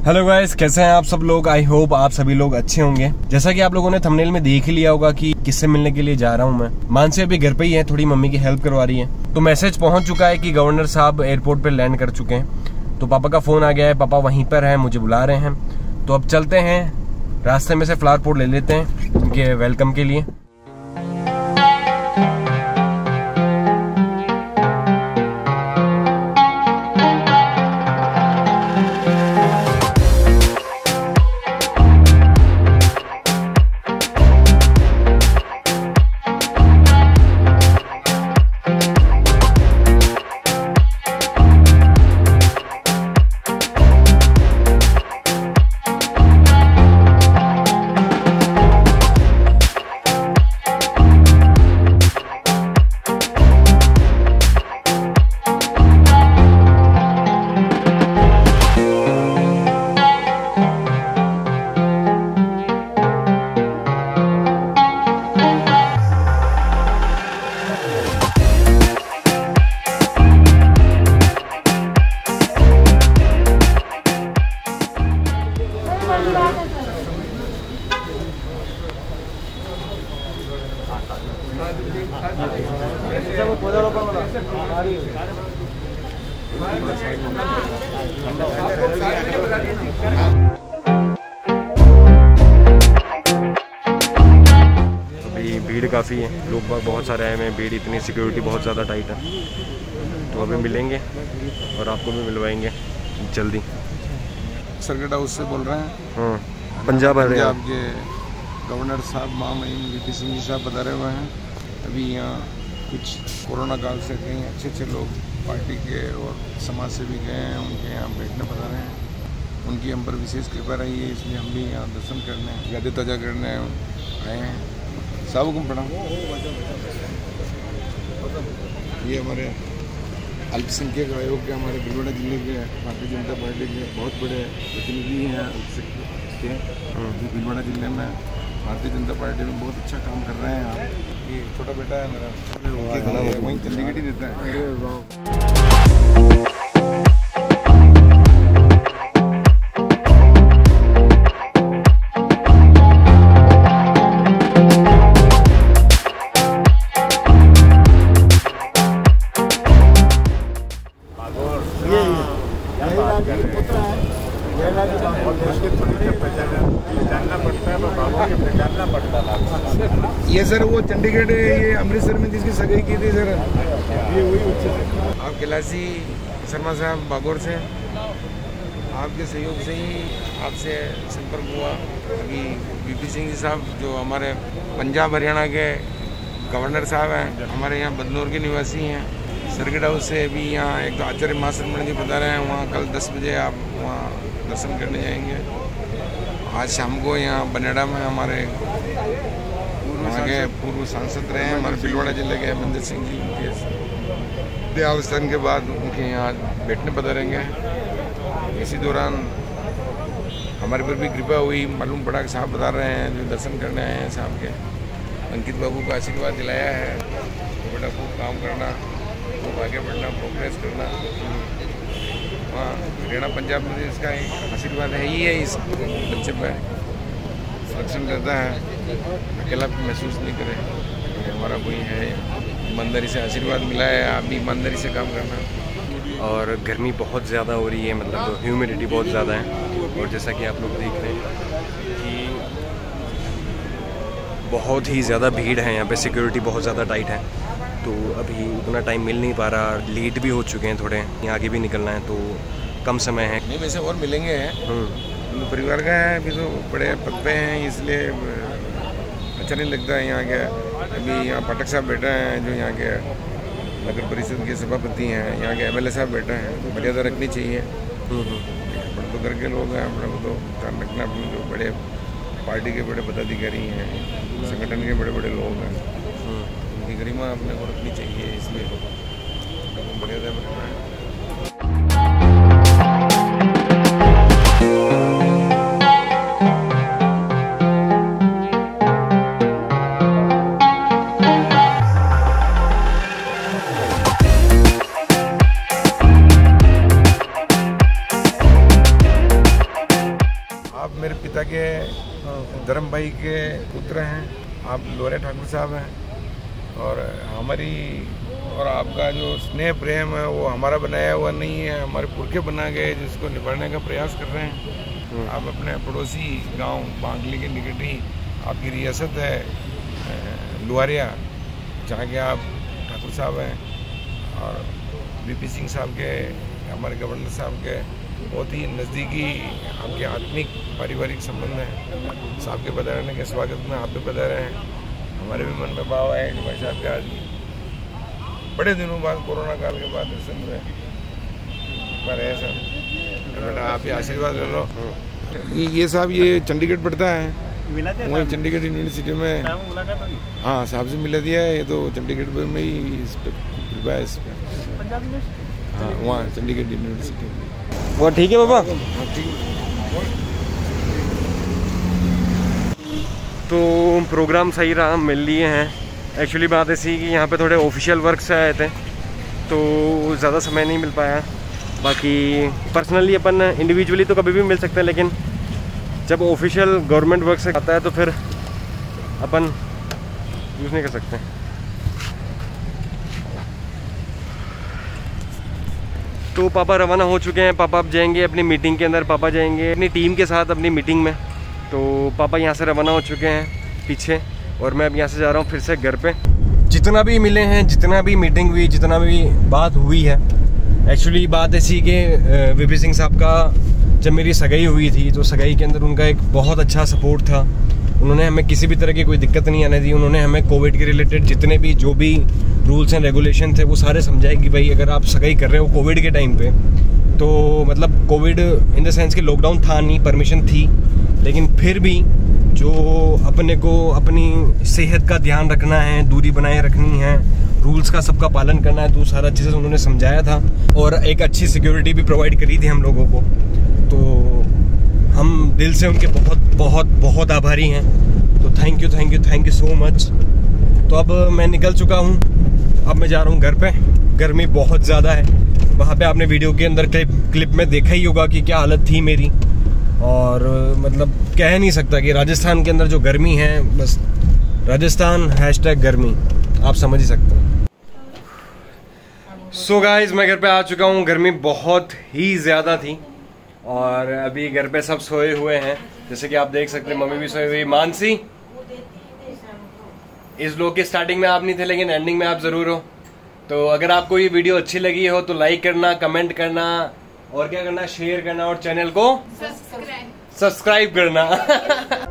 Hello guys, कैसे हैं आप सब लोग। आई होप आप सभी लोग अच्छे होंगे। जैसा कि आप लोगों ने थंबनेल में देख लिया होगा कि किससे मिलने के लिए जा रहा हूं मैं। मानसी अभी घर पे ही है, थोड़ी मम्मी की हेल्प करवा रही है। तो मैसेज पहुंच चुका है कि गवर्नर साहब एयरपोर्ट पे लैंड कर चुके हैं। तो पापा का फोन आ गया है, पापा वहीं पर है, मुझे बुला रहे हैं। तो अब चलते हैं, रास्ते में से फ्लावर पोट ले लेते हैं उनके वेलकम के लिए। अभी भीड़ काफ़ी है, लोग बहुत सारे आए हुए हैं। भीड़ इतनी, सिक्योरिटी बहुत ज़्यादा टाइट है। तो अभी मिलेंगे और आपको भी मिलवाएंगे जल्दी। सर्किट हाउस से बोल रहे हैं। पंजाब के गवर्नर साहब महामहिम वीपी सिंह जी साहब बता रहे हुए हैं। अभी यहाँ कुछ कोरोना काल से कई अच्छे लोग पार्टी के और समाज से भी गए हैं, उनके यहाँ बैठने पता रहे हैं। उनकी हम पर विशेष कृपा रही है, इसलिए हम भी यहाँ दर्शन करने, यादें ताज़ा करने आए हैं। साहब को प्रणाम। ये हमारे अल्पसंख्यक आयोग के, हमारे भीलवाड़ा जिले के भारतीय जनता पार्टी के बहुत बड़े प्रतिनिधि हैं अल्पसंख्यक के। भीलवाड़ा जिले में भारतीय जनता पार्टी में बहुत अच्छा काम कर रहे हैं आप। ये छोटा बेटा है मेरा, वहीं चंडीगढ़ ही रहता है। ये सर वो चंडीगढ़, ये अमृतसर में जिसकी सगाई की थी सर, ये वही बच्चे। आप कैलाशी शर्मा साहब बागौर से, आपके सहयोग से ही आपसे संपर्क हुआ। अभी वीपी सिंह जी साहब जो हमारे पंजाब हरियाणा के गवर्नर साहब हैं, हमारे यहाँ बदनौर के निवासी हैं। सर्किट हाउस से अभी यहाँ एक आचार्य महाशर्मा जी बता रहे हैं, वहाँ कल 10 बजे आप वहाँ दर्शन करने जाएंगे। आज शाम को यहाँ बनेड़ा में हमारे आगे पूर्व सांसद रहे हैं हमारे भीलवाड़ा जिले के मंदिर सिंह जी, उनके देहावसान के बाद उनके यहाँ बैठने पधारेंगे। इसी दौरान हमारे पर भी कृपा हुई, मालूम पड़ा कि साहब बता रहे हैं जो दर्शन करने आए हैं साहब के, अंकित बाबू का आशीर्वाद दिलाया है। तो बेटा खूब काम करना, खूब आगे बढ़ना, प्रोग्रेस करना। वहाँ हरियाणा पंजाब में इसका आशीर्वाद है ही है, इस बच्चे पर संरक्षण करता है, अकेला महसूस नहीं करे। हमारा कोई है, ईमानदारी से आशीर्वाद मिला है, आप भी ईमानदारी से काम करना। और गर्मी बहुत ज़्यादा हो रही है, मतलब ह्यूमिडिटी बहुत ज़्यादा है। और जैसा कि आप लोग देख रहे हैं कि बहुत ही ज़्यादा भीड़ है यहाँ पे, सिक्योरिटी बहुत ज़्यादा टाइट है। तो अभी उतना टाइम मिल नहीं पा रहा, लेट भी हो चुके हैं थोड़े, यहाँ आगे भी निकलना है तो कम समय है। नहीं वैसे और मिलेंगे परिवार का है, अभी तो बड़े पद पे हैं, इसलिए अच्छा नहीं लगता है यहाँ के। अभी यहाँ पाठक साहब बैठे हैं जो यहाँ के नगर परिषद के सभापति हैं, यहाँ के MLA साहब बैठे हैं। तो मर्यादा रखनी चाहिए। बड़े तो घर के लोग हैं, अपने को तो ध्यान रखना। अपने जो बड़े पार्टी के बड़े पदाधिकारी हैं, संगठन के बड़े लोग हैं, उनकी गरिमा अपने को रखनी चाहिए, इसलिए मर्यादा में रखना है। के धर्म भाई के पुत्र हैं, आप लोरे ठाकुर साहब हैं, और हमारी और आपका जो स्नेह प्रेम है वो हमारा बनाया हुआ नहीं है, हमारे पुरखे बना गए, जिसको निभाने का प्रयास कर रहे हैं। आप अपने पड़ोसी गांव बांगली के निकट ही आपकी रियासत है लुहारिया, जहाँ के आप ठाकुर साहब हैं, और बीपी सिंह साहब के, हमारे गवर्नर साहब के बहुत ही नज़दीकी आपके आत्मिक पारिवारिक संबंध हैं। साहब के पधारने के स्वागत में आप भी पधारे हैं। हमारे भी मन में भाव है कि भाई साहब के आज बड़े दिनों बाद, कोरोना काल के बाद दर्शन हुए पर है सर। बेटा आप ही आशीर्वाद ले लो। ये साहब ये चंडीगढ़ पढ़ता है, वहीं चंडीगढ़ यूनिवर्सिटी में। हाँ साहब से मिला दिया है, ये तो चंडीगढ़ में ही इस पर हाँ वहाँ चंडीगढ़ यूनिवर्सिटी में। वो ठीक है बाबा। तो प्रोग्राम सही रहा, मिल लिए हैं। एक्चुअली बात ऐसी कि यहाँ पे थोड़े ऑफिशियल वर्क से आए थे तो ज़्यादा समय नहीं मिल पाया। बाकी पर्सनली अपन इंडिविजुअली तो कभी भी मिल सकते हैं, लेकिन जब ऑफिशियल गवर्नमेंट वर्क से आता है तो फिर अपन यूज़ नहीं कर सकते। तो पापा रवाना हो चुके हैं। पापा अब जाएंगे अपनी मीटिंग के अंदर, पापा जाएंगे अपनी टीम के साथ अपनी मीटिंग में। तो पापा यहाँ से रवाना हो चुके हैं पीछे, और मैं अब यहाँ से जा रहा हूँ फिर से घर पे। जितना भी मिले हैं, जितना भी मीटिंग हुई, जितना भी बात हुई है, एक्चुअली बात ऐसी कि वीपी सिंह साहब का जब मेरी सगाई हुई थी तो सगाई के अंदर उनका एक बहुत अच्छा सपोर्ट था। उन्होंने हमें किसी भी तरह की कोई दिक्कत नहीं आने दी। उन्होंने हमें कोविड के रिलेटेड जितने भी जो भी रूल्स एंड रेगुलेशन थे वो सारे समझाए कि भाई अगर आप सगाई कर रहे हो कोविड के टाइम पे, तो मतलब कोविड इन द सेंस कि लॉकडाउन था नहीं, परमिशन थी, लेकिन फिर भी जो अपने को अपनी सेहत का ध्यान रखना है, दूरी बनाए रखनी है, रूल्स का सबका पालन करना है, तो सारा चीज़ें उन्होंने समझाया था। और एक अच्छी सिक्योरिटी भी प्रोवाइड करी थी हम लोगों को। तो हम दिल से उनके बहुत बहुत बहुत आभारी हैं। तो थैंक यू सो मच। तो अब मैं निकल चुका हूँ, अब मैं जा रहा हूँ घर पे। गर्मी बहुत ज़्यादा है, वहाँ पे आपने वीडियो के अंदर क्लिप में देखा ही होगा कि क्या हालत थी मेरी। और मतलब कह नहीं सकता कि राजस्थान के अंदर जो गर्मी है, बस राजस्थान #गर्मी, आप समझ ही सकते हैं। सो गाइज मैं घर पे आ चुका हूँ। गर्मी बहुत ही ज़्यादा थी और अभी घर पे सब सोए हुए हैं, जैसे कि आप देख सकते हैं। मम्मी भी सोई हुई। मानसी, इस व्लॉग के स्टार्टिंग में आप नहीं थे, लेकिन एंडिंग में आप जरूर हो। तो अगर आपको ये वीडियो अच्छी लगी हो तो लाइक करना, कमेंट करना, और क्या करना, शेयर करना, और चैनल को सब्सक्राइब करना।